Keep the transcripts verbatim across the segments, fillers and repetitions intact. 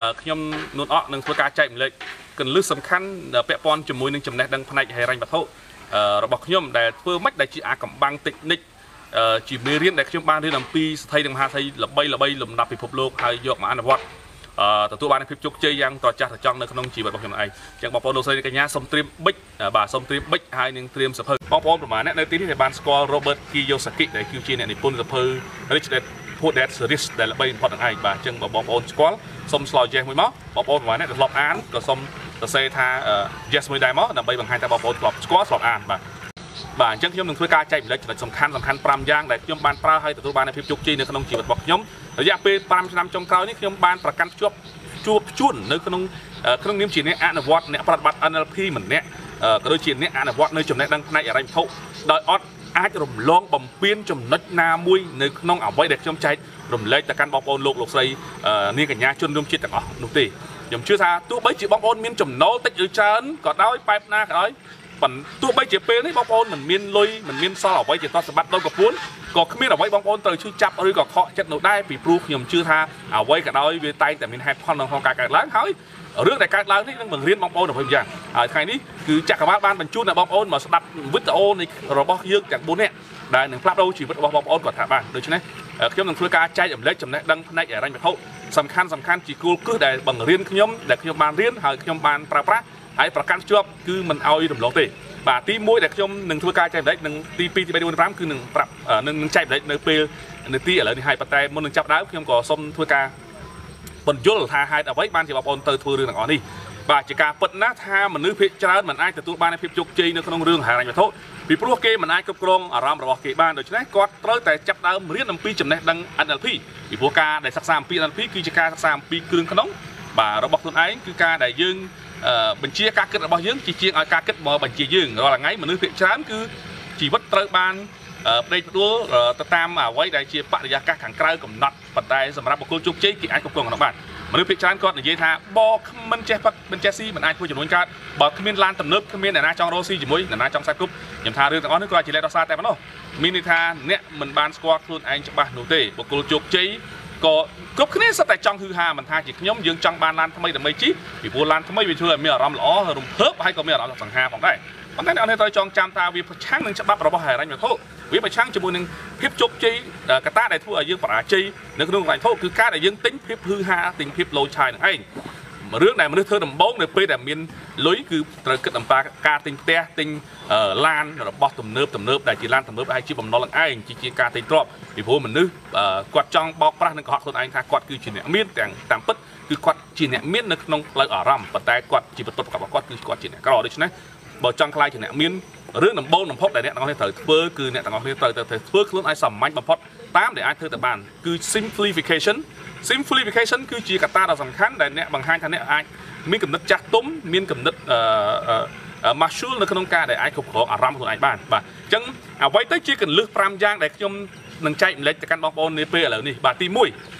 ខ្ញុំនួនអកនឹងធ្វើការចែកម្លែកកន្លឹះសំខាន់ពាក់ព័ន្ធជាមួយនឹងចំណេះដឹងផ្នែកហិរញ្ញវត្ថុរបស់ខ្ញុំដែលធ្វើម៉េចដែលជាអាកំបាំងតិចនិចជាមេរៀនដែលខ្ញុំបានរៀនអំពីស្ថិរនិងមហាស្ថិរល្បីល្បីលំដាប់ពិភពលោកហើយយកមកអនុវត្តទទួលបានភាពជោគជ័យយ៉ាងត្រចះត្រចង់នៅក្នុងជីវិតរបស់ខ្ញុំឯងចឹងបងប្អូនលោកស្រីកញ្ញាសូមត្រៀមប៊ិចបាទសូមត្រៀមប៊ិចហើយនឹងត្រៀមសភៅបងប្អូនប្រហែលអ្នកនៅទីនេះដែលបានស្គាល់ Robert Kiyosaki ដែលគឺជាអ្នកនិពន្ធសភៅ Rich Dad Poor Dad Series ដែលល្បីបំផុតនឹងឯងបាទចឹងបងប្អូនស្គាល់សូមឆ្លើយ yes មួយមកបងប្អូនប្រហែលអ្នកដែលធ្លាប់អានក៏សូមសរសេរថា yes មួយដែរមកដើម្បីបង្ហាញថាបងប្អូនធ្លាប់ស្គាល់ធ្លាប់អានបាទបាទអញ្ចឹងខ្ញុំនឹងធ្វើការចែកម្លែកចំណុចសំខាន់សំខាន់5យ៉ាងដែលខ្ញុំបានប្រើហើយទទួលបានភាពជោគជ័យនៅក្នុងជីវិតរបស់ខ្ញុំរយៈពេល5ឆ្នាំចុងក្រោយនេះខ្ញុំបានប្រកាន់ភ្ជាប់ជួបជួននៅក្នុងក្នុងនាមជាអ្នកអនុវត្តអ្នកប្រតិបត្តិ N L P ម្នាក់ក៏ដូចជាអ្នកអនុវត្តនៅចំណេះដឹងផ្នែកហិរញ្ញវត្ថុដោយអត់អាចរំលងបំពេញចំណុចណាមួយនៅក្នុងអ្វីដែលខ្ញុំចែករំលែកទៅកាន់បងប្អូនលោកលោកស្រីនាងកញ្ញាជនរួមជាតិទាំងអស់នោះទេខ្ញុំជឿថាទោះបីជាបងប្អូនមានចំណូលតិចឬច្រើនក៏ដោយបែបណាក៏ដោយប៉ុន្តែទោះបីជាពេលនេះបងប្អូនមិនមានលុយមិនមានសល់អ្វីជាទ្រព្យសម្បត្តិដូចកពួនក៏គ្មានអ្វីបងប្អូនត្រូវឈឺចាប់ឬក៏ខកចិត្តនោះដែរពីព្រោះខ្ញុំជឿថាអ្វីក៏ដោយវាតែងតែមានហេតុផលក្នុងការកើតឡើងហើយរឿងដែលកើតឡើងនេះនឹងបង្រៀនបងប្អូនអ្វីយ៉ាងហើយថ្ងៃនេះគឺចក្រវាលបានបញ្ជូនដល់បងប្អូនមកស្ដាប់វីដេអូនៃរបស់យើងទាំង4នាក់ដែលនឹងផ្លាស់ប្ដូរជីវិតរបស់បងប្អូនគាត់ថាបានដូច្នេះខ្ញុំនឹងធ្វើការចែករំលែកចំណេះដឹងផ្នែកហិរញ្ញវត្ថុសំខាន់សំខាន់ជាគោលគ្រឹះដែលបង្រៀនខ្ញុំដែលខ្ញុំបានរៀនហើយខ្ញុំបានប្រើប្រាស់ហើយប្រកាន់ជាប់គឺមិនអោយរំលងទេបាទទី1ដែលខ្ញុំនឹងធ្វើការចែករំលែកនឹងទី2ទី3ទី4ទី5គឺនឹងប្រាប់នឹងចែករំលែកនៅពេលនាទីឥឡូវនេះហើយប៉ុន្តែមុននឹងចាប់ដើមខ្ញុំក៏សូមធ្វើការបញ្យល់ថាហេតុអ្វីបានជាបងប្អូនទៅធ្វើរឿងទាំងអស់នេះបាទជាការពិតណាស់ថាមនុស្សភាគច្រើនមិនអាចទទួលបានភាពជោគជ័យនៅក្នុងរឿងហិរញ្ញវត្ថុពីព្រោះគេមិនអាចគ្រប់គ្រងអារម្មណ៍របស់គេបានដូច្នេះគាត់ត្រូវតែចាប់ដើមរៀនអំពីចំណេះដឹង N L P ពីព្រោះការដែលសិក្សាអំពី N L P គឺជាការសិក្សាអំពីគ្រឿងក្នុងបាទរបស់ខ្លួនឯងគឺការដែលយើងបញ្ជាការគិតរបស់យើងជាជាងឲ្យការគិតមកបញ្ជាយើងរាល់ថ្ងៃមនុស្សភាគច្រើនគឺជីវិតត្រូវបានផ្ដេកផ្ដួលទៅតាមអ្វីដែលជាបរិយាកាសខាងក្រៅកំណត់ប៉ុន្តែសម្រាប់បុគ្គលជោគជ័យគេអាចគ្រប់គ្រងក្នុងបានមនុស្សភាគច្រើនគាត់និយាយថាបមិនចេះផឹកមិនចេះស៊ីមិនអាចធ្វើចំនួនកើតបើគ្មានឡានទំនើបគ្មានអ្នកណាចង់រកស៊ីជាមួយអ្នកណាចង់ខ្សែគប់ខ្ញុំថារឿងទាំងអស់នេះគាត់ជាលេខរសារតែប៉ុណ្ណោះមានន័យថាអ្នកមិនបានស្គាល់ខ្លួនឯងច្បាស់នោះទេបុគ្គលជោគជ័យក៏គ្រប់គ្នាសុទ្ធតែចង់ហឺហាមិនថាជាខ្ញុំយើងចង់បានឡានថ្មីដើម្បីជិះពីព្រោះឡានថ្មីវាធ្វើឲ្យមានអារម្មណ៍ល្អរំភើបហើយក៏មានអារម្មណ៍សង្ហាផងដែរប៉ុន្តែអ្នកនរត្រូវចងចាំថាវាប្រឆាំងនឹងច្បាប់របស់ហិរញ្ញវត្ថុវាប្រឆាំងជាមួយនឹងភាពជោគជ័យកត្តាដែលធ្វើឲ្យយើងបរាជ័យនៅក្នុងហិរញ្ញវត្ថុគឺការដែលយើងទិញភាពហឺហាទិញភាពលោឆាយនឹងឯងរឿងដែលមនុស្សធ្វើដំបូងនៅពេលដែលមានលុយគឺត្រូវគិតអំពីការទិញផ្ទះទិញឡានរបស់ទំនើបទំនើបដែលជាឡានទំនើបហើយជាបំណុលនឹងឯងជាការទិញទ្រព្យពីព្រោះមនុស្សគាត់ចង់បោកប្រាស់នឹងកុហកខ្លួនឯងថាគាត់គឺជាអ្នកមានទាំងតាមពិតគឺគាត់ជាអ្នកមាននៅក្នុងផ្លូវអារម្មណ៍ប៉ុន្តែគាត់ជីវិតពិតប្រាកដរបស់គាត់គឺគាត់ជាអ្នកក្រដូច្នេះបើចង់ខ្លាចជាអ្នកមានរឿងដំបូងបំផុតដែលអ្នកទាំងអស់គ្នាត្រូវធ្វើគឺអ្នកទាំងអស់គ្នាត្រូវទៅធ្វើខ្លួនឲ្យសាមញ្ញបំផុតតាមដែលអាចធ្វើទៅបានគឺ simplification simplification គឺជាកត្តាដ៏សំខាន់ដែលអ្នកបង្ហាញថាអ្នកអាចមានគំនិតចាស់ទុំមានគំនិតអឺ marshal នៅក្នុងការដែលអាចគ្រប់គ្រងអារម្មណ៍ខ្លួនឯងបានបាទអញ្ចឹងអ្វីទៅជាកន្លឹះ5យ៉ាងដែលខ្ញុំនឹងចែកម្លែកទៅកាន់បងប្អូននាពេលឥឡូវនេះបាទទី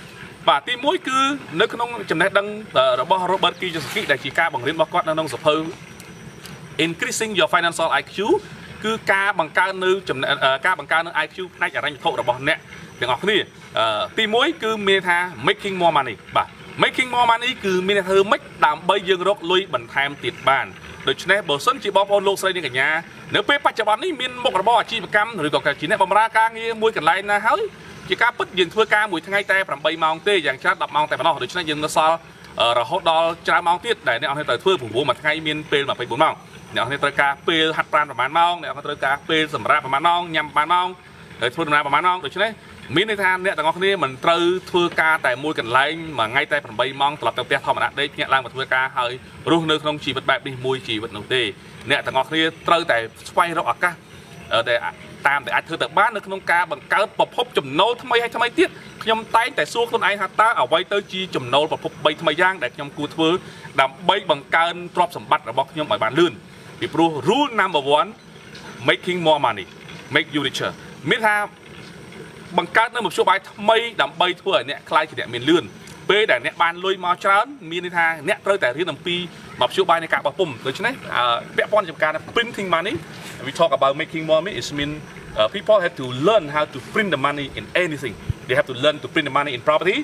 1បាទទី1គឺនៅក្នុងចំណេះដឹងរបស់ Robert Kiyosaki ដែលជាការបង្រៀនរបស់គាត់នៅក្នុងសភៅIncreasing your financial I Q គឺការបង្កើននៅការបង្កើននៅ I Q ផ្នែកហិរញ្ញវត្ថុរបស់អ្នកទាំងអស់គ្នាទី1គឺមានថា making more money បាទ making more money គឺមានធ្វើម៉េចដើម្បីយើងរកលុយបន្ថែមទៀតបានដូច្នេះបើសិនជាបងប្អូនលោកស្រីនាងកញ្ញានៅពេលបច្ចុប្បន្ននេះមានមុខរបរអាជីវកម្មឬក៏ជាអ្នកបម្រើការងារមួយកន្លែងណាហើយជាការពិតយើងធ្វើការមួយថ្ងៃតែ8ម៉ោងទេយ៉ាងច្រើន10ម៉ោងតែប៉ុណ្ណោះដូច្នេះយើងនៅសល់រហូតដល់ច្រើនម៉ោងទៀតដែលអ្នកអស់ត្រូវធ្វើព្រោះមួយថ្ងៃមានពេល24ម៉ោងអ្នកនរត្រូវការពេលហាត់ប្រាណប្រហែលម៉ោងអ្នកនរត្រូវការពេលសម្រាប់ប្រហែលម៉ោងញ៉ាំប្រហែលម៉ោងហើយធ្វើដំណើរប្រហែលម៉ោងដូច្នេះមានន័យថាអ្នកទាំងអស់គ្នាមិនត្រូវធ្វើការតែមួយកន្លែងមួយថ្ងៃតែ8ម៉ោងត្រឡប់ទៅផ្ទះធម្មតាដេកញាក់ឡើងមកធ្វើការហើយរស់នៅក្នុងជីវិតបែបនេះមួយជីវិតនោះទេអ្នកទាំងអស់គ្នាត្រូវតែស្វែងរកឱកាសដែលតាមដែលអាចធ្វើទៅបាននៅក្នុងការបង្កើតប្រភពចំណូលថ្មីហើយថ្មីទៀតខ្ញុំតែងតែសួរខ្លួនឯងថាតើអ្វីទៅជាចំណូលប្រភព3ថ្មីយ៉ាងដែលខ្ញុំគួរធ្វើដើម្បីបង្កើនទ្រព្យសម្បត្តិរបស់ខ្ញុំឲ្យបានលឿនពីព្រោះ rule number one making more money make you richer មានថាបង្កើតនៅមធ្យោបាយថ្មីដើម្បីធ្វើឲ្យអ្នកខ្លាយជាអ្នកមានលឿនពេលដែលអ្នកបានលុយមកច្រើនមានន័យថាអ្នកត្រូវតែរៀនអំពីមធ្យោបាយនៃការបោះពុម្ពដូច្នេះពាក់ព័ន្ធជាមួយការ printing money we talk about making more money it mean uh, people have to learn how to print the money in anything they have to learn to print the money in property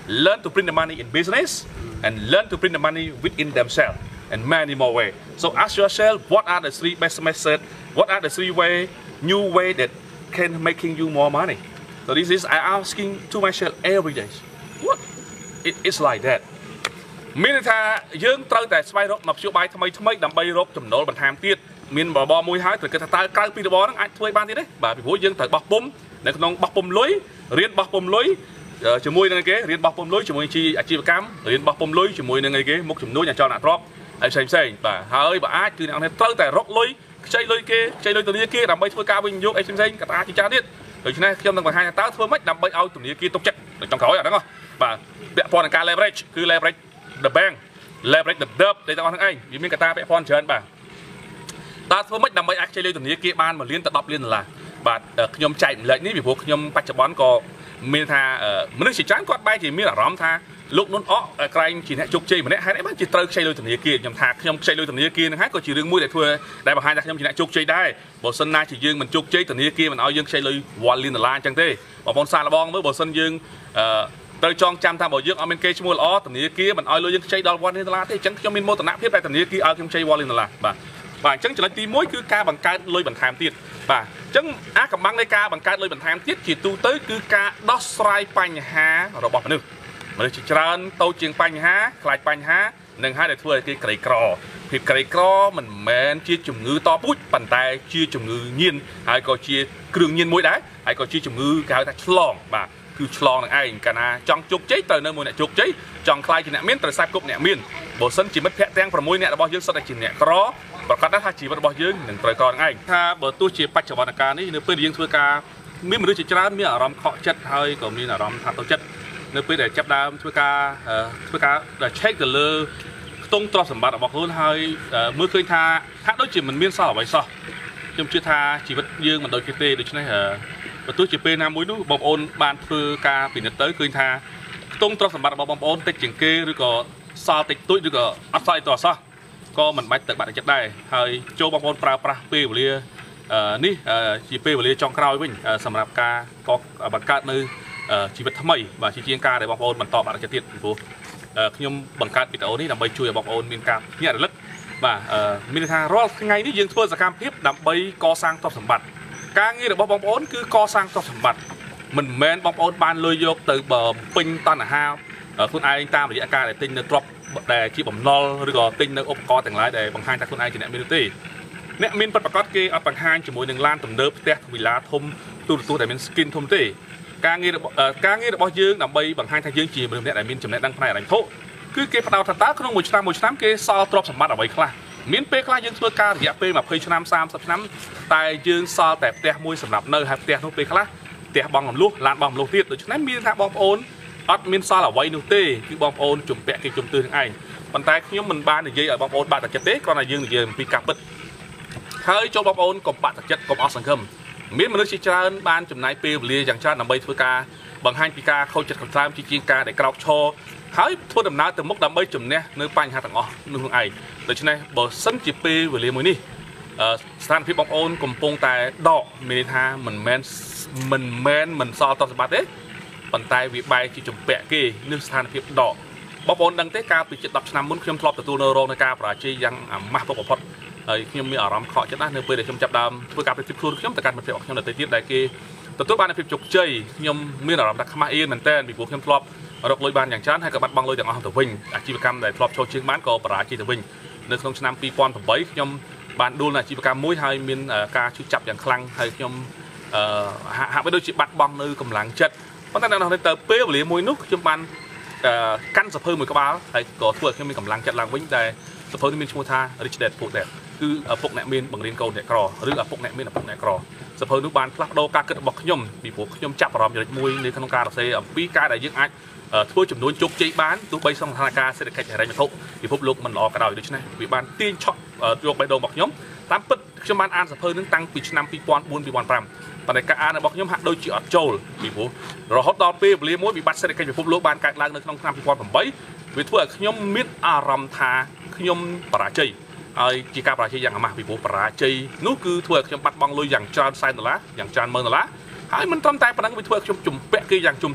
learn to print the money in business and learn to print the money within themselves and many more ways. So ask yourself, what are the three best methods? What are the three way, new way that can making you more money? So this is I asking to myself every day. What? It is like that. មានថាយើងត្រូវតែស្វែងរកមធ្យោបាយថ្មីថ្មីដើម្បីរកចំណូលបន្ថែមទៀតមានបបរមួយហើយត្រូវគិតថាតើក្រៅពីរបរហ្នឹងអាចធ្វើបានទៀតទេបាទពីព្រោះយើងត្រូវបោះពុំនៅក្នុងបោះពុំលុយរៀនបោះពុំលុយជាមួយនឹងគេរៀនបោះពុំលុយជាមួយជីអាជីវកម្មរៀនបោះពុំលុយជាមួយនឹងគេមុខជំនួញអចលនទ្រព្យហើយផ្សេងផ្សេងបាទហើយបើអាចគឺអ្នកនេះត្រូវតែរកលុយខ្ចីលុយគេខ្ចីលុយធនាគារដើម្បីធ្វើការវិនិយោគអីផ្សេងផ្សេងកត្តាជាច្រើនទៀតដូច្នេះខ្ញុំនឹងបង្ហាញថាតើធ្វើម៉េចដើម្បីឲ្យធនាគារទុកចិត្តចុងក្រោយអាហ្នឹងបាទពាក់ព័ន្ធនឹងការ leverage គឺ leverage the bank leverage the debt ដែលទាំងអស់ហ្នឹងឯងវាមានកត្តាពាក់ព័ន្ធច្រើនបាទតើធ្វើម៉េចដើម្បីអាចខ្ចីលុយធនាគារបានមួយលានទៅដប់លានដុល្លារបាទខ្ញុំចែកម្លែកនេះពីព្រោះខ្ញុំបច្ចុប្បន្នក៏មានថាមនុស្សជាច្រើនគាត់បែរជាមានអារម្មណ៍ថាលោកនុនអកក្រែងជាអ្នកជោគជ័យម្នាក់ហេតុអីបានជាត្រូវខ្ចីលុយធនាគារខ្ញុំថាខ្ញុំខ្ចីលុយធនាគារហ្នឹងហើយក៏ជារឿងមួយដែលធ្វើដែលបង្ហាញថាខ្ញុំជាអ្នកជោគជ័យដែរបើសិនណាជាយើងមិនជោគជ័យធនាគារមិនឲ្យយើងខ្ចីលុយវ៉ាន់លានដុល្លារអញ្ចឹងទេបងប្អូនសាកល្បងមើលបើសិនយើងត្រូវចងចាំថាបើយើងអត់មានគេឈ្មោះល្អធនាគារមិនឲ្យលុយយើងខ្ចីដល់វ៉ាន់លានដុល្លារទេអញ្ចឹងខ្ញុំមានមោទនភាពតែធនាគារឲ្យខ្ញុំខ្ចីវ៉ាន់លានដុល្លារបាទបាទអញ្ចឹងចំណុចទីមួយគឺការបង្កើតលុយបន្ថែមទៀតបាទអញ្ចឹងអាកំបាំងនៃការបង្កើតលុយបន្ថែមទៀតជាទូទៅគឺការដោះស្រាយបញ្ហារបស់មនុស្សមនុស្សជាច្រើនតូចជាងបញ្ហាខ្លាចបញ្ហានឹងហើយដែលធ្វើឲ្យគេក្រីក្រភាពក្រីក្រមិនមែនជាជំងឺតពូជប៉ុន្តែជាជំងឺញៀនហើយក៏ជាគ្រឿងញៀនមួយដែរហើយក៏ជាជំងឺគេហៅថាឆ្លងបាទគឺឆ្លងនឹងឯងកាលណាចង់ជោគជ័យត្រូវនៅមួយអ្នកជោគជ័យចង់ខ្លាយជាអ្នកមានត្រូវខ្សែគប់អ្នកមានបើសិនជាមិត្តភក្តិទាំងប្រាំមួយអ្នករបស់យើងសុទ្ធតែជាអ្នកក្រប្រកាសថាជីវិតរបស់យើងនឹងត្រូវក្រនឹងឯងថាបើទោះជាបច្ចុប្បន្នកាលនេះនៅពេលយើងធ្វើការមានមនុស្សជាច្រើនមានអារម្មណ៍ខកចិត្តហើយក៏មានអារម្មណ៍ថាតូចចិត្តនៅពេលដែលចាប់ដើមធ្វើការធ្វើការដែលឆែកទៅលើខ្ទង់ទ្រព្យសម្បត្តិរបស់ខ្លួនហើយមើលឃើញថាថាដូចជាមិនមានសល់អ្វីសោះខ្ញុំជឿថាជីវិតយើងមិនដូចគេទេដូច្នេះបើទោះជាពេលណាមួយនោះបងប្អូនបានធ្វើការពិនិត្យទៅឃើញថាខ្ទង់ទ្រព្យសម្បត្តិរបស់បងប្អូនតិចជាងគេឬក៏សល់តិចតួចឬក៏អត់សល់អីតោះសោះក៏មិនបាច់ទៅបាត់ចិត្តដែរហើយចូលបងប្អូនប្រើប្រាស់ពេលវេលានេះជាពេលវេលាចុងក្រោយវិញសម្រាប់ការកបង្កើតនៅជីវិតថ្មីបាទជាជាងការដែលបងប្អូនបន្តបាត់ចិត្តទៀតពីព្រោះខ្ញុំបង្កើតវីដេអូនេះដើម្បីជួយឲ្យបងប្អូនមានការភ្ញាក់រលឹកបាទមានន័យថារាល់ថ្ងៃនេះយើងធ្វើសកម្មភាពដើម្បីកសាងទ្រព្យសម្បត្តិការងាររបស់បងប្អូនគឺកសាងទ្រព្យសម្បត្តិមិនមែនបងប្អូនបានលុយយកទៅបំពេញតណ្ហាខ្លួនឯងតាមរយៈការដែលទិញនៅទ្រព្យដែលជាបំណុលឬក៏ទិញនៅឧបករណ៍ទាំងឡាយដែលបង្ហាញថាខ្លួនឯងជាអ្នកមានទេអ្នកមានពិតប្រាកដគេអត់បង្ហាញជាមួយនឹងឡានទំនើបផ្ទះវិឡាធំទូរទស្សន៍ដែលមាន skin ធំទេការងារការងាររបស់យើងដើម្បីបង្ហាញថាយើងជាមនុស្សម្នាក់ដែលមានចំណេះដឹងផ្នែកហិរញ្ញវត្ថុគឺគេផ្ដោតថាតើក្នុងមួយឆ្នាំមួយឆ្នាំគេសល់ទ្រព្យសម្បត្តិអ្វីខ្លះមានពេលខ្លះយើងធ្វើការរយៈពេលยี่สิบឆ្នាំសាមសិបឆ្នាំតែយើងសល់តែផ្ទះមួយសម្រាប់នៅហើយផ្ទះនោះពេលខ្លះផ្ទះបងកំលុះឡានបងកំលុះទៀតដូច្នេះមានថាបងប្អូនអត់មានសល់អ្វីនោះទេគឺបងប្អូនជំពាក់គេជំទើនឹងឯងប៉ុន្តែខ្ញុំមិនបាននិយាយឲ្យបងប្អូនបាក់ទឹកចិត្តទេគ្រាន់តែយើងនិយាយអំពីការពិតហើយចូលបងប្អូនកុំបាក់ទឹកចិត្តកុំអស់សង្ឃឹមមានមនុស្សជាច្រើនបានចំណាយពេលវេលាយ៉ាងច្រើនដើម្បីធ្វើការបង្ហាញពីការខូចចិត្តខ្លាំងជាជាងការដែលក្រោកឈរហើយធ្វើដំណើរទៅមុខដើម្បីជំនះនៅបញ្ហាទាំងអស់នោះនឹងឯងដូច្នេះបើសិនជាពេលវេលាមួយនេះស្ថានភាពបងប្អូនកំពុងតែដកមានន័យថាមិនមែនមិនមែនមិនសល់ទ្រព្យសម្បត្តិទេប៉ុន្តែវាបែរជាជំពាក់គេនឹងស្ថានភាពដកបងប្អូនដឹងទេកាលពីជិតដប់ឆ្នាំមុនខ្ញុំធ្លាប់ទទួលនៅរងនៃការបរាជ័យយ៉ាងអាម៉ាស់បំផុតហើយខ្ញុំមានអារម្មណ៍ខកចិត្តណាស់នៅពេលដែលខ្ញុំចាប់ដើមធ្វើការប្រតិបត្តិខ្លួនខ្ញុំទៅកាន់មិត្តភក្តិរបស់ខ្ញុំនៅទៅទៀតដែលគេទទួលបានភាពជោគជ័យខ្ញុំមានអារម្មណ៍ថាខ្មាស់អៀនមែនតើពីព្រោះខ្ញុំធ្លាប់រកលុយបានយ៉ាងច្រើនហើយក៏បាត់បង់លុយទាំងអស់ទៅវិញអាជីវកម្មដែលធ្លាប់ចូលជើងបានក៏បរាជ័យទៅវិញនៅក្នុងឆ្នាំពីរពាន់ប្រាំបីខ្ញុំបានដួលនៅអាជីវកម្មមួយហើយមានការឈឺចាប់យ៉ាងខ្លាំងហើយខ្ញុំហាក់បីដូចជាបាត់បង់នៅកម្លាំងចិត្តប៉ុន្តែនៅក្នុងទៅពេលវេលាមួយនោះខ្ញុំបានកាន់សភៅមួយក្បាលហើយក៏ធ្វើឲ្យខ្ញុំមានកម្លាំងចិត្តឡើងវិញតែសភៅនេះមានឈ្មោះថា Rich Dad Poor Dad គឺឪពុកអ្នកមានបង្រៀនកូនអ្នកក្រឬឪពុកអ្នកមានឪពុកអ្នកក្រសភៅនោះបានផ្លាស់ប្ដូរការគិតរបស់ខ្ញុំពីព្រោះខ្ញុំចាប់អារម្មណ៍ចំណុចមួយនៅក្នុងការសរសេរអំពីការដែលយើងអាចធ្វើចំនួនជោគជ័យបានទោះបីក្នុងស្ថានភាពសេដ្ឋកិច្ចហិរញ្ញវត្ថុពិភពលោកមិនល្អក៏ដោយដូច្នេះវាបានទាញឆក់យកបេះដូងរបស់ខ្ញុំតាមពិតខ្ញុំបានអានសភៅនឹងតាំងពីឆ្នាំពីរពាន់បួន ពីរពាន់ប្រាំប៉ុន្តែការអានរបស់ខ្ញុំហាក់ដូចជាអត់ចូលពីព្រោះរហូតដល់ពេលវេលាមួយវិបត្តិសេដ្ឋកិច្ចពិភពលោកបានកើតឡើងនៅក្នុងឆ្នាំពីរពាន់ប្រាំបីវាធ្វើឲ្យខ្ញុំមានអារម្មណ៍ថាខ្ញុំបរាជ័យហើយជាការបរាជ័យយ៉ាងអាម៉ាស់ពីព្រោះបរាជ័យនោះគឺធ្វើឲ្យខ្ញុំបាត់បង់លុយយ៉ាងច្រើនសែនដុល្លារយ៉ាងច្រើនម៉ឺនដុល្លារហើយមិនត្រឹមតែប៉ុណ្ណឹងវាធ្វើឲ្យខ្ញុំជំពាក់គេយ៉ាងជំទឹះ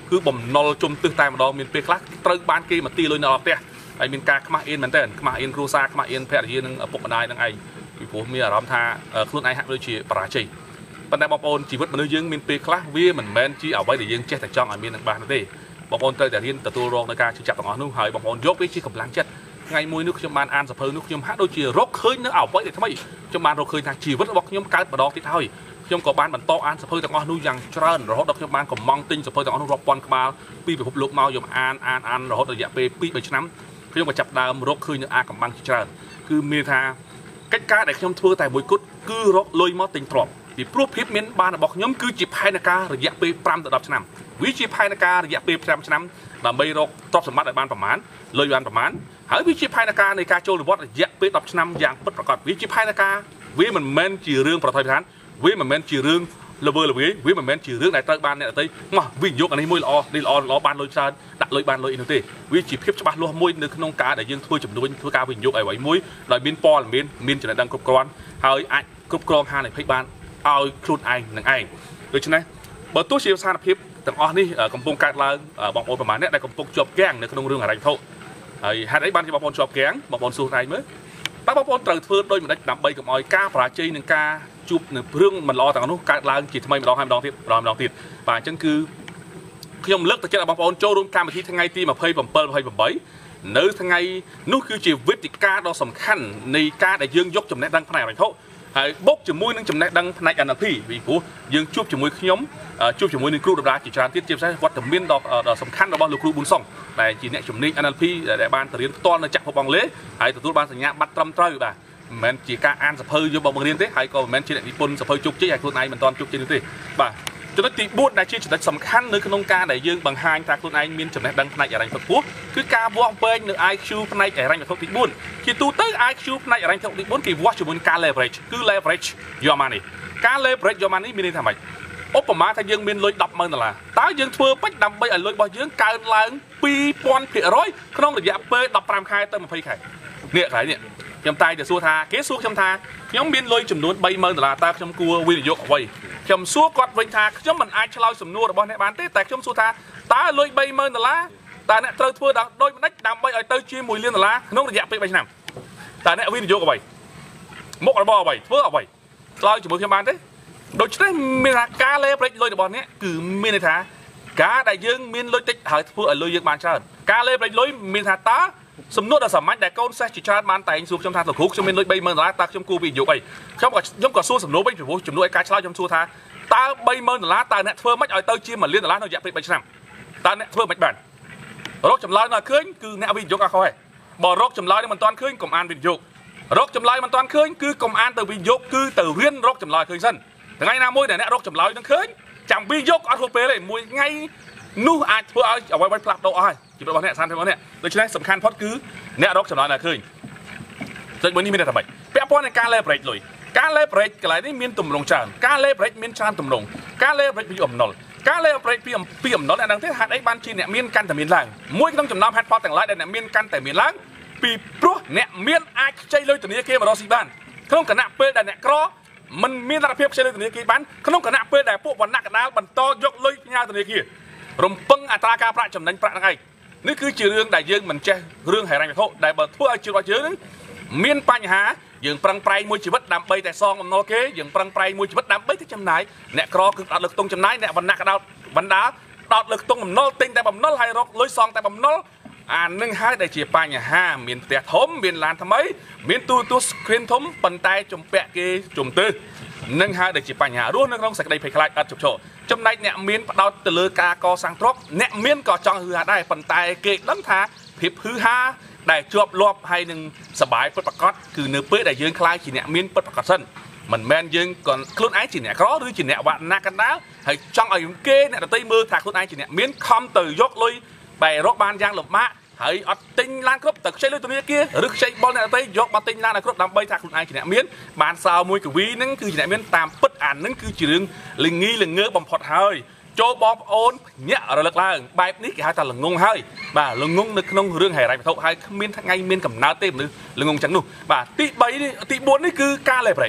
គឺបំណុលជុំទឹះតែម្ដងមានពេលខ្លះត្រូវបានគេមកទីលុយនៅអត់ផ្ទះហើយមានការខ្មាស់អៀនមែនតើខ្មាស់អៀនគ្រួសារខ្មាស់អៀនភរិយានិងឪពុកម្ដាយនឹងឯងពីព្រោះមានអារម្មណ៍ថាខ្លួនឯងហាក់ដូចជាបរាជ័យប៉ុន្តែបងប្អូនជីវិតមនុស្សយើងមានពេលខ្លះវាមិនមែនជាអ្វីដែលយើងចេះតែចង់ឲ្យមាននឹងបានទេបងប្អូនត្រូវតែរៀនទទួលរងនឹងការជឿចាប់ទាំងអស់នោះហើយបងប្អូនយកវាជាកម្លាំងចិត្តថ្ងៃមួយនោះខ្ញុំបានអានសភៅនោះខ្ញុំហាក់ដូចជារកឃើញនៅអ្វីដែលថ្មីខ្ញុំបានរកឃើញថាជីវិតរបស់ខ្ញុំកើតម្ដងទៀតហើយខ្ញុំក៏បានបន្តអានសភៅទាំងអស់នោះយ៉ាងច្រើនរហូតដល់ខ្ញុំបានកំងទិញសភៅទាំងអស់នោះរាប់ពាន់ក្បាលពីពិភពលោកមកខ្ញុំអានអានអានរហូតរយៈពេលពីរបីឆ្នាំខ្ញុំក៏ចាប់ដើមរកឃើញនៅអាកំបាំងជាច្រើនគឺមានថាកិច្ចការដែលខ្ញុំធ្វើតែមួយគត់គឺរកលុយមកទិញទ្រព្យពីព្រោះភាពមានបានរបស់ខ្ញុំគឺជាផែនការរយៈពេលប្រាំទៅដប់ឆ្នាំវាជាផែនការរយៈពេលប្រាំឆ្នាំដើម្បីរកទ្រព្យសម្បត្តិឲ្យបានប្រមាណលុយបានប្រមាណហើយវាជាផែនការនៃការចូលនិវត្តន៍រយៈពេលដប់ឆ្នាំយ៉ាងពិតប្រាកដវាជាផែនការវាមិនមែនជារឿងប្រថុយប្រឋានវាមិនមែនជារឿងល្វើល្វាយវាមិនមែនជារឿងដែលត្រូវបានអ្នកដទៃមកវិនិយោគអានេះមួយល្អនេះល្អល្អបានលុយច្រើនដាក់លុយបានលុយនោះទេវាជាភាពច្បាស់លាស់មួយនៅក្នុងការដែលយើងធ្វើចំនួនធ្វើការវិនិយោគអ្វីមួយដោយមានព័ត៌មានមានចំណេះដឹងគ្រប់គ្រាន់ហើយអាចគ្រប់គ្រងហានិភ័យបានឲ្យខ្លួនឯងនឹងឯងដូច្នេះបើទោះជាស្ថានភាពទាំងអស់នេះកំពុងកើតឡើងបងប្អូនប្រមាណអ្នកដែលកំពុងជាប់គាំងនៅក្នុងរឿងហិរញ្ញវត្ថុហើយហេតុអីបានជាបងប្អូនជាប់គាំងបងប្អូនសួរឯងមើលតើបងប្អូនត្រូវធ្វើដូចម្ដេចដើម្បីកុំឲ្យការបរាជ័យនឹងការជួបនៅរឿងមិនល្អទាំងនោះកើតឡើងជាថ្មីម្ដងហើយម្ដងទៀតម្ដងម្ដងទៀតបាទអញ្ចឹងគឺខ្ញុំលើកទឹកចិត្តឲ្យបងប្អូនចូលរួមកម្មវិធីថ្ងៃទីยี่สิบเจ็ด ยี่สิบแปดនៅថ្ងៃនោះគឺជាវេទិកាដ៏សំខាន់នៃការដែលយើងយកចំណេះដឹងផ្នែកហិរញ្ញវត្ថុហើយបុកជាមួយនឹងចំណេះដឹងផ្នែក เอ็น แอล พี ពីព្រោះយើងជួបជាមួយខ្ញុំជួបជាមួយនឹងគ្រូដំណាលជាច្រើនទៀតជាពិសេសវត្តមានដ៏សំខាន់របស់លោកគ្រូប៊ុនសុងដែលជាអ្នកជំនាញ เอ็น แอล พี ដែលបានទៅរៀនផ្ទាល់នៅចក្រភពអង់គ្លេសហើយទទួលបានសញ្ញាបត្រត្រឹមត្រូវបាទមិនមែនជាការអានសភៅយកមកបង្រៀនទេហើយក៏មិនមែនជាអ្នកនិពន្ធសភៅជោគជ័យហើយខ្លួនឯងមិនទាន់ជោគជ័យនោះទេបាទចំណុចទីbốnដែលជាចំណុចសំខាន់នៅក្នុងការដែលយើងបង្ហាញថាខ្លួនឯងមានចំណេះដឹងផ្នែកហិរញ្ញវត្ថុខ្ពស់គឺការវាស់វែងនៅ ไอ คิว ផ្នែកហិរញ្ញវត្ថុទីbốnជាទូទៅ ไอ คิว ផ្នែកហិរញ្ញវត្ថុទីbốnគេវាស់ជាមួយនឹងការ leverage គឺ leverage your money ការ leverage your money មានន័យថាម៉េចឧបមាថាយើងមានលុយ ដប់ម៉ឺន ដុល្លារតើយើងធ្វើប៉េចដើម្បីឲ្យលុយរបស់យើងកើនឡើងពីរពាន់ភាគរយក្នុងរយៈពេលដប់ប្រាំខែទៅยี่สิบខែនេះកន្លែងនេះខ្ញុំតែទៅសួរថាគេសួរខ្ញុំថាខ្ញុំមានលុយចំនួន三ម៉ឺន ដុល្លារតើខ្ញុំគួរវិនិយោគអ្វីខ្ញុំសួរគាត់វិញថាខ្ញុំមិនអាចឆ្លើយសំណួររបស់អ្នកបានទេតែខ្ញុំសួរថាតើលុយ三ម៉ឺន ដុល្លារតើអ្នកត្រូវធ្វើដូចម្ដេចដើម្បីឲ្យទៅជាមួយលានដុល្លារក្នុងរយៈពេលបីឆ្នាំតើអ្នកវិនិយោគអ្វីមុខរបរអ្វីធ្វើអ្វីឆ្លើយជាមួយខ្ញុំបានទេដូច្នេះមានថាការលេបរេចលុយរបស់អ្នកគឺមានន័យថាការដែលយើងមានលុយតិចហើយធ្វើឲ្យលុយយើងបានច្រើនការលេបរេចលុយមានថាតើសំណួរដ៏សាមញ្ញដែលកូនសេះជាច្រើនបានតែងសួរខ្ញុំថាលោកគ្រូខ្ញុំមានលុយ三ម៉ឺន ដុល្លារតើខ្ញុំគួរវិនិយោគអីខ្ញុំក៏ខ្ញុំក៏សួរសំណួរវិញពីព្រោះជំនួសឲ្យការឆ្លើយខ្ញុំសួរថាតើ三ម៉ឺន ដុល្លារតើអ្នកធ្វើម៉េចឲ្យទៅជាមួយលានដុល្លារក្នុងរយៈពេលបីឆ្នាំតើអ្នកធ្វើម៉េចបានរកចម្លើយនៅឃើញគឺអ្នកវិនិយោគអត់ខុសទេបើរកចម្លើយមិនទាន់ឃើញកុំអានវិនិយោគរកចម្លើយមិនទាន់ឃើញគឺកុំអានទៅវិនិយោគគឺទៅរៀនរកចម្លើយឃើញសិនថ្ងៃណាមួយដែលអ្នករកចម្លើយនឹងឃើញចាំវិនិយោគអត់ហួសពេលទេមួយថ្ងៃនោះអាចធ្វើឲ្យអ្វីៗផ្លាស់ប្ដូរអស់ហើយជីវិតរបស់អ្នកសានរបស់អ្នកដូច្នេះសំខាន់ផុតគឺអ្នករកចម្លើយណាឃើញតែមួយនេះមានតែតែពាក់ព័ន្ធនឹងការ leverage លុយការ leverage កន្លែងនេះមានទម្រង់ច្រើនការ leverage មានច្រើនទម្រង់ការ leverage ពីអំណុលការ leverage ពីពីអំណុលអ្នកដឹងទេហេតុអីបានជាអ្នកមានកាន់តែមានឡើងមួយក្នុងចំណោមហេតុផលទាំងឡាយដែលអ្នកមានកាន់តែមានឡើងពីព្រោះអ្នកមានអាចខ្ចីលុយធនាគារមករកស៊ីបានក្នុងគណៈពេលដែលអ្នកក្រមិនមានលទ្ធភាពខ្ចីលុយធនាគារបានក្នុងគណៈពេលដែលពួកវណ្ណៈកណ្ដាលបន្តយកលុយផ្ញើធនាគាររំពឹងអត្រាការប្រាក់ចំណេញប្រាក់ហ្នឹងឯងនេះគឺជារឿងដែលយើងមិនចេះរឿងហិរញ្ញវត្ថុដែលបើធ្វើឲ្យជីវិតយើងមានបញ្ហាយើងប្រឹងប្រែងមួយជីវិតដើម្បីតែសងអំណុលគេយើងប្រឹងប្រែងមួយជីវិតដើម្បីតែចំណាយអ្នកក្រគឺផ្ដោតលើខ្ទង់ចំណាយអ្នកវណ្ណៈកណ្ដាលបណ្ដាផ្ដោតលើខ្ទង់បំណុលទិញតែបំណុលហើយរកលុយសងតែបំណុលអានឹងហើយដែលជាបញ្ហាមានផ្ទះធំមានឡានថ្មីមានទូរទស្សន៍ screen ធំប៉ុន្តែជំពាក់គេជំទើនឹងហើយដែលជាបញ្ហារស់នៅក្នុងសេចក្តីភ័យខ្លាចឥតឈប់ឈរចំណែកអ្នកមានផ្ដោតទៅលើការកសាងទ្រព្យអ្នកមានក៏ចង់ហឺហាដែរប៉ុន្តែគេដឹងថាភាពហឺហាដែលជាប់លាប់ហើយនឹងសបាយពិតប្រាកដគឺនៅពេលដែលយើងខ្លាចជាអ្នកមានពិតប្រាកដសិនមិនមែនយើងក៏ខ្លួនឯងជាអ្នកក្រឬជាអ្នកវណ្ណៈកណ្ដាលហើយចង់ឲ្យគេអ្នកដទៃមើលថាខ្លួនឯងជាអ្នកមានខំទៅយកលុយបែររកបានយ៉ាងលំបាកហើយអត់ទិញឡានគ្រប់ទៅខ្ចីលុយធនាគារឬខ្ចីបុលអ្នកដទៃយកមកទិញឡានឲ្យគ្រប់ដើម្បីថាខ្លួនឯងជាអ្នកមានបានសោមួយកវីហ្នឹងគឺជាអ្នកមានតាមពិតអាហ្នឹងគឺជារឿងល្ងីល្ងើបំផុតហើយចូលបងប្អូនញាក់រលឹកឡើងបែបនេះគេហៅថាល្ងងហើយបាទល្ងងនៅក្នុងរឿងហិរញ្ញវត្ថុហើយគ្មានថ្ងៃមានកំណើតទេមនុស្សល្ងងចឹងនោះបាទទី3នេះទី4នេះគឺការ leverage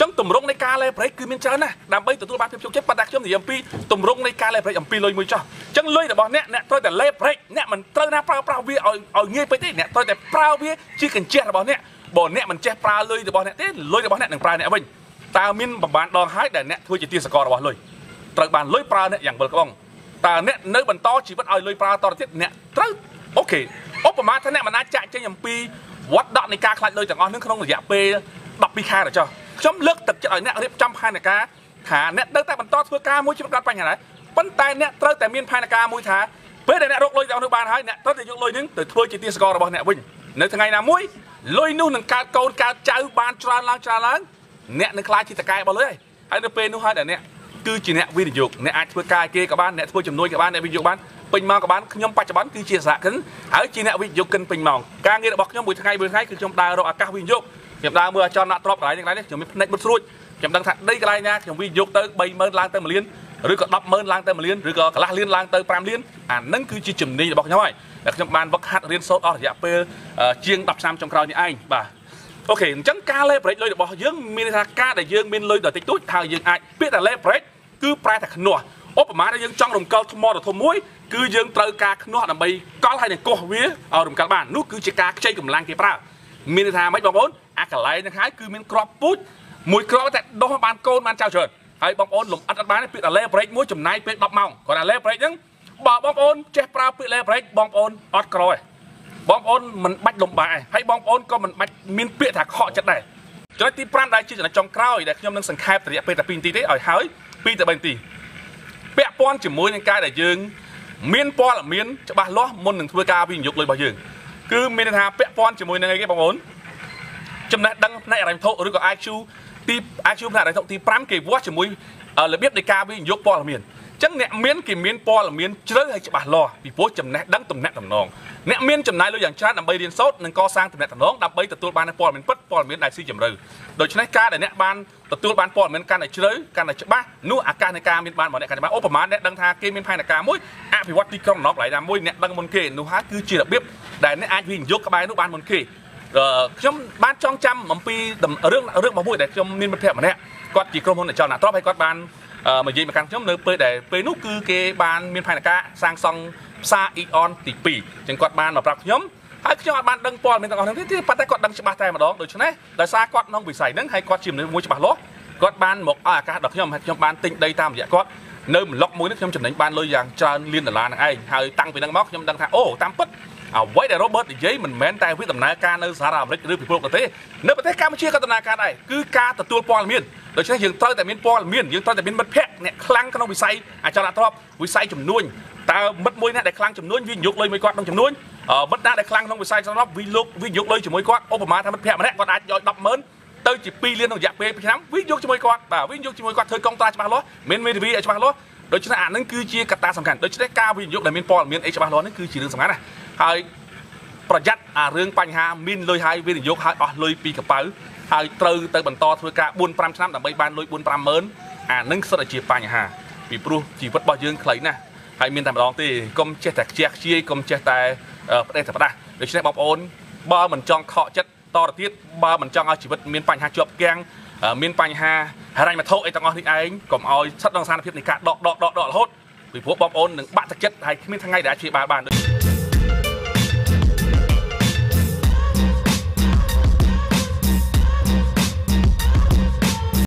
ចឹងទម្រង់នៃការ leverage គឺមានច្រើនណាស់ដើម្បីទទួលបានភាពជោគជ័យប៉ុន្តែខ្ញុំនិយាយអំពីទម្រង់នៃការ leverage អំពីលុយមួយចោះចឹងលុយរបស់អ្នកអ្នកត្រូវតែ leverage អ្នកមិនត្រូវណាប្រើប្រាស់វាឲ្យឲ្យងាយពេកទេអ្នកត្រូវតែប្រើវាជាកញ្ចេះរបស់អ្នកបើអ្នកមិនចេះប្រើលុយរបស់អ្នកទេលុយរបស់អ្នកនឹងប្រើអ្នកវិញតើមានប្រមាណដងហើយដែលអ្នកធ្វើជាទាសកររបស់លុយត្រូវបានលុយប្រើអ្នកយ៉ាងវិលក្បងតើអ្នកនៅបន្តជីវិតឲ្យលុយប្រើតទៅទៀតអ្នកត្រូវអូខេឧបមាថាអ្នកមិនអាចចាក់ចេញអំពីវត្តដកនៃការខ្លាចលុយទាំងអស់នឹងក្នុងរយៈពេលដប់ពីរខែទៅចុះខ្ញុំលើកទឹកចិត្តឲ្យអ្នករៀបចំផែនការថាអ្នកនៅតែបន្តធ្វើការមួយជីវិតកាត់បញ្ហាដែរប៉ុន្តែអ្នកត្រូវតែមានផែនការមួយថាពេលដែលអ្នករកលុយទាំងនោះបានហើយអ្នកត្រូវតែយកលុយនឹងទៅធ្វើជាទាសកររបស់អ្នកវិញនៅថ្ងៃណាមួយលុយនោះនឹងកើតកូនកើតចៅបានច្រើនឡើងច្រើនឡើងអ្នកនឹងខ្លាចជាតកែរបស់លុយហើយនៅពេលនោះហើយដែលអ្នកគឺជាអ្នកវិនិយោគអ្នកអាចធ្វើការគេក៏បានអ្នកធ្វើជំនួយក៏បានអ្នកវិនិយោគបានពេញម៉ោងក៏បានខ្ញុំបច្ចុប្បន្នគឺជាសហគ្រិនហើយជាអ្នកវិនិយោគកិនពេញម៉ោងការងាររបស់ខ្ញុំមួយថ្ងៃមួយថ្ងៃគឺខ្ញុំដើររកឱកាសវិនិយោគខ្ញុំដើរមើលអចលនៈទ្រព្យកន្លែងនេះកន្លែងនេះខ្ញុំមានផ្នែកមុតស្រួចខ្ញុំដឹងថាដីកន្លែងណាខ្ញុំវិនិយោគទៅបីម៉ឺនឡើងទៅមួយលានឬក៏ដប់ម៉ឺនឡើងទៅមួយលានឬក៏កន្លះលានឡើងទៅប្រាំលានអានឹងគឺជាជំនាញរបស់ខ្ញុំហើយដែលខ្ញុំបានវឹកហាត់រៀនសូត្រអស់រយៈពេលជាងដប់ឆ្នាំចុងក្រោយនេះឯងបាទអូខេអញ្ចឹងការ leverage លុយរបស់យើងមានន័យថាការដែលយើងមានលុយដល់តិចតួចហើយយើងអាចពាក្យថា leverage គឺប្រែថាខ្នោះឧបមាដែលយើងចង់រំកិលថ្មដ៏ធំមួយគឺយើងត្រូវការខ្នោះដើម្បីកល់ហើយនឹងកោះវាឲ្យរំកិលបាននោះគឺជាការខ្ចីកម្លាំងគេប្រើមានន័យថាម៉េចបងប្អូនអាកន្លែងហ្នឹងហើយគឺមានក្របពូជមួយក្របតែដុសបានកូនបានចៅច្រើនហើយបងប្អូនលំអិតអត់បានពាក្យថា leverage មួយចំណាយពេលដប់ម៉ោងគាត់ថា leverage ហ្នឹងបើបងប្អូនចេះប្រើពាក្យ leverage បងប្អូនអត់ក្រទេបងប្អូនមិនបាច់លំបាកទេហើយបងប្អូនក៏មិនបាច់មានពាក្យថាខកចិត្តដែរចំណុចទីប្រាំដែលជាចំណុចចុងក្រោយដែលខ្ញុំនឹងសង្ខេបរយៈពេលតែពីរនាទីទេឲ្យហើយពីរទៅបីនាទីពាក់ព័ន្ធជាមួយនឹងការដែលយើងមានព័ត៌មានច្បាស់លាស់មុននឹងធ្វើការវិនិយោគលុយរបស់យើងគឺមានន័យថាពាក់ព័ន្ធជាមួយនឹងអីគេបងប្អូនចំណេះដឹងផ្នែកហិរញ្ញវត្ថុឬក៏ I Q ទី I Q ផ្នែកហិរញ្ញវត្ថុទីប្រាំគេវាស់ជាមួយរបៀបនៃការវិនិយោគព័ត៌មានអញ្ចឹងអ្នកមានគេមានព័ត៌មានជ្រៅហើយច្បាស់លាស់ពីព្រោះចំណេះដឹងទំនាក់ទំនងអ្នកមានចំណាយលុយយ៉ាងច្រើនដើម្បីរៀនសូត្រនិងកសាងទំនាក់ទំនងដើម្បីទទួលបានព័ត៌មានពិតព័ត៌មានដែលស៊ីជម្រៅដូច្នេះការដែលអ្នកបានទទួលបានព័ត៌មានកាន់តែជ្រៅកាន់តែច្បាស់នោះឱកាសនៃការមានបានរបស់អ្នកកាន់តែច្បាស់ឧបមាអ្នកដឹងថាគេមានផែនការមួយអភិវឌ្ឍទីក្រុងណប់កន្លែងណាមួយអ្នកដឹងមុនគេនោះហើយគឺជារបៀបដែលអ្នកអាចវិនិយោគក្បែរនោះបានមុនគេខ្ញុំបានចងចាំអំពីរឿងរឿងរបស់មួយដែលខ្ញុំមានមិត្តភក្តិម្នាក់គាត់ជាក្រុមហ៊ុនអចលនទ្រព្យហើយគាត់បានមកនិយាយមកកាន់ខ្ញុំនៅពេលដែលពេលនោះគឺគេបានមានផែនការសាងសង់ផ្សារ Eon ទីពីរអញ្ចឹងគាត់បានមកប្រាប់ខ្ញុំហើយខ្ញុំអត់បានដឹងព័ត៌មានទាំងអស់ហ្នឹងទេប៉ុន្តែគាត់ដឹងច្បាស់តែម្ដងដូច្នេះដោយសារគាត់ក្នុងវិស័យហ្នឹងហើយគាត់ជាមនុស្សមួយច្បាស់លាស់គាត់បានមកឲ្យឱកាសដល់ខ្ញុំហើយខ្ញុំបានទិញដីតាមរយៈគាត់នៅប្លុកមួយនេះខ្ញុំចំណេញបានលុយយ៉ាងច្រើនលានដុល្លារហ្នឹងឯងហើយតាំងពីហ្នឹងមកខ្ញុំដឹងថាអូតាមពិតអ្វីដែល Robert និយាយមិនមែនតែវាដំណើរការនៅសហរដ្ឋអាមេរិកឬពិភពលោកទេនៅប្រទេសកម្ពុជាក៏ដំណើរការដែរគឺការទទួលព័ត៌មានដូច្នេះយើងត្រូវតែមានព័ត៌មានយើងត្រូវតែមានមិត្តភក្តិអ្នកខ្លាំងក្នុងវិស័យអចលនទ្រព្យវិស័យជំនួញតើមិត្តមួយណាដែលខ្លាំងជំនួញវិនិយោគលុយមួយគាត់ក្នុងជំនួញមិត្តណាដែលខ្លាំងក្នុងវិស័យអចលនទ្រព្យវិលោកវិនិយោគលុយជាមួយគាត់ឧបមាថាមិត្តភក្តិម្នាក់គាត់អាចយកដប់ម៉ឺនទៅជាពីរលានក្នុងរយៈពេលពីរឆ្នាំវិនិយោគជាមួយគាត់បាទវិនិយោគជាមួយគាត់ធ្វើកងត្រាច្បាស់លាស់មានមេធាវីឲ្យច្បាស់លាស់ដូច្នេះអានឹងគឺជាកត្តាសំខាន់ដូច្នេះការវិនិយោគដែលមានព័ត៌មានអីច្បាស់លាស់នេះគឺជារឿងសំខាន់ណាស់ហើយប្រយ័ត្នអារឿងបញ្ហាមានលុយហើយវិនិយោគហើយអស់លុយពីកប៉ៅហើយត្រូវទៅបន្តធ្វើការបួនប្រាំឆ្នាំដើម្បីបានលុយបួនប្រាំម៉ឺនអានឹងសិតតែជាបញ្ហាពីព្រោះជីវិតរបស់យើងខ្លីណាស់ហើយមានតែម្ដងទេកុំចេះតែខ្ជះខ្ជាយកុំចេះតែផ្ដេសតែផ្ដាស់ដូច្នេះបងប្អូនបើមិនចង់ខកចិត្តតទៅទៀតបើមិនចង់ឲ្យជីវិតមានបញ្ហាជាប់គាំងមានបញ្ហាហិរញ្ញវត្ថុអីទាំងអស់នេះឯងកុំឲ្យស្ថិតក្នុងស្ថានភាពនៃការដកដកដកដករហូតពីព្រោះបងប្អូននឹងបាក់ទឹកចិត្តហើយគ្មានថ្ងៃដែលអាចព្យាបាលបាន